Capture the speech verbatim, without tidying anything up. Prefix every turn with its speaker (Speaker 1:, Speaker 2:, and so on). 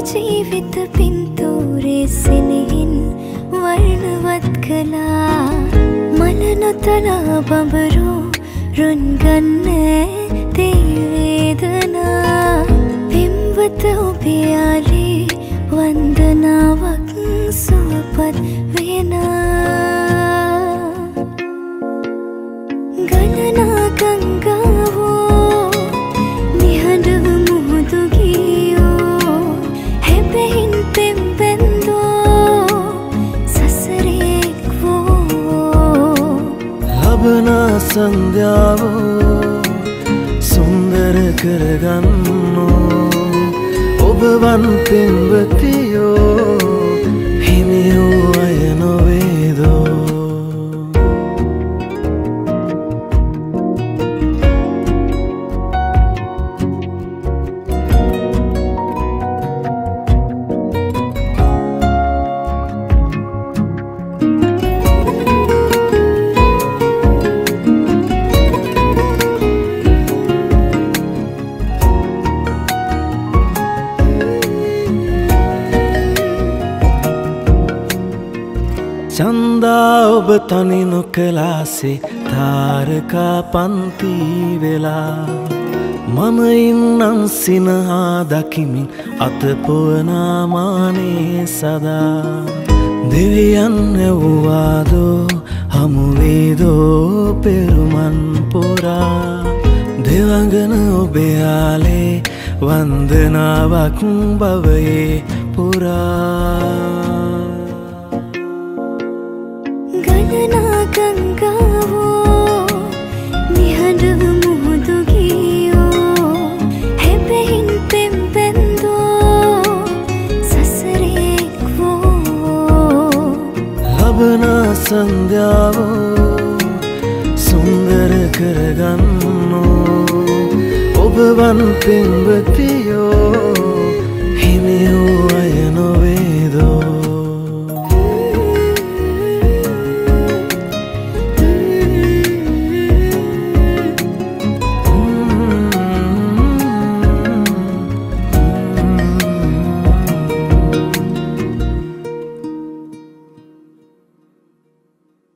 Speaker 1: ජීවිත පින්තූරේ සෙනෙහින් වර්ණවත් කළා මල නොතලා බඹරෝ රුන් ගන්නේ තේ වේදනා පින්වත ඔබේ යාලේ වන්දනාවක් සුවපත් වෙනා ගණනා ගංගාවෝ නිහඬව මුහුදු ගියෝ හැබැයින් පෙම්බැන්දෝ සසරේක් වෝ
Speaker 2: ලබන සන්ධ්‍යාවෝ සුන්දර කරගන්නෝ ඔබවන් පෙම්වතියෝ හිමියෝ අය නොවේදෝ චන්දා ඔබ තනි නොකලාසේ තාරකා පන්ති වෙලා මම ඉන්නම් සිනහා දකිමින් අතපොවනා මානේ සදා දෙවියන් ඇව්වාදෝ හමුවේදෝ පෙරුමන් පොරා දෙවඟන ඔබේ යාලේ වන්දනාවක් බවයේ පුරා
Speaker 1: ගණනා ගංගාවෝ නිහඬව මුහුදු ගියෝ හැබැයින් පෙම්බැන්දෝ සසරේක් වෝ
Speaker 2: ලබන සන්ධ්‍යාවෝ සුන්දර කරගන්නෝ ඔබවන් පෙම්වතියෝ